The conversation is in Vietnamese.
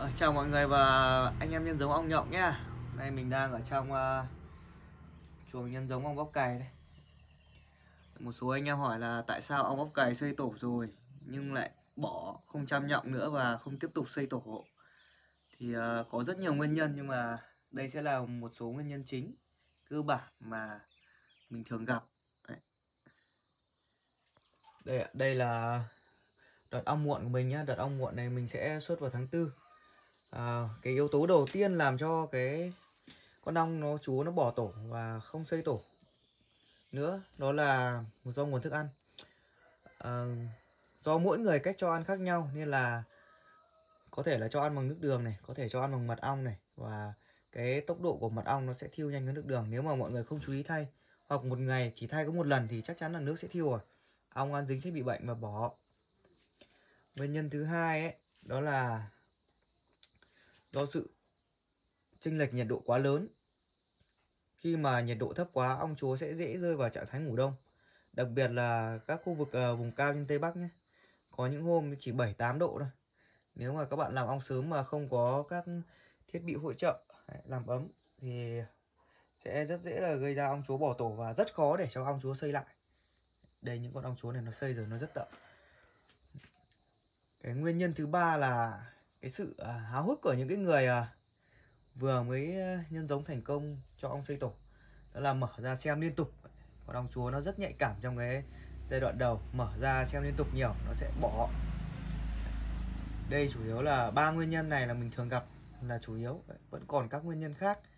Chào mọi người và anh em nhân giống ong nhộng nhá. Đây mình đang ở trong chuồng nhân giống ong bóc cày đây. Một số anh em hỏi là tại sao ong bóc cày xây tổ rồi nhưng lại bỏ, không chăm nhộng nữa và không tiếp tục xây tổ. Thì có rất nhiều nguyên nhân, nhưng mà đây sẽ là một số nguyên nhân chính cơ bản mà mình thường gặp. Đây là đợt ong muộn của mình nhá. Đợt ong muộn này mình sẽ xuất vào tháng 4. Cái yếu tố đầu tiên làm cho cái con ong nó bỏ tổ và không xây tổ nữa đó là do nguồn thức ăn. Do mỗi người cách cho ăn khác nhau nên là có thể là cho ăn bằng nước đường này, có thể cho ăn bằng mật ong này, và cái tốc độ của mật ong nó sẽ thiêu nhanh hơn nước đường. Nếu mà mọi người không chú ý thay, hoặc một ngày chỉ thay có một lần thì chắc chắn là nước sẽ thiêu rồi, ong ăn dính sẽ bị bệnh và bỏ. Nguyên nhân thứ hai ấy, đó là do sự chênh lệch nhiệt độ quá lớn. Khi mà nhiệt độ thấp quá, ong chúa sẽ dễ rơi vào trạng thái ngủ đông. Đặc biệt là các khu vực vùng cao trên Tây Bắc nhé. Có những hôm chỉ 7-8 độ thôi. Nếu mà các bạn làm ong sớm mà không có các thiết bị hỗ trợ làm ấm thì sẽ rất dễ là gây ra ong chúa bỏ tổ và rất khó để cho ong chúa xây lại. Đây, những con ong chúa này nó xây rồi, nó rất đậm. Cái nguyên nhân thứ ba là cái sự háo hức của những cái người vừa mới nhân giống thành công cho ong xây tổ, đó là mở ra xem liên tục. Con ong chúa nó rất nhạy cảm trong cái giai đoạn đầu, mở ra xem liên tục nhiều nó sẽ bỏ. Đây chủ yếu là ba nguyên nhân này là mình thường gặp là chủ yếu, vẫn còn các nguyên nhân khác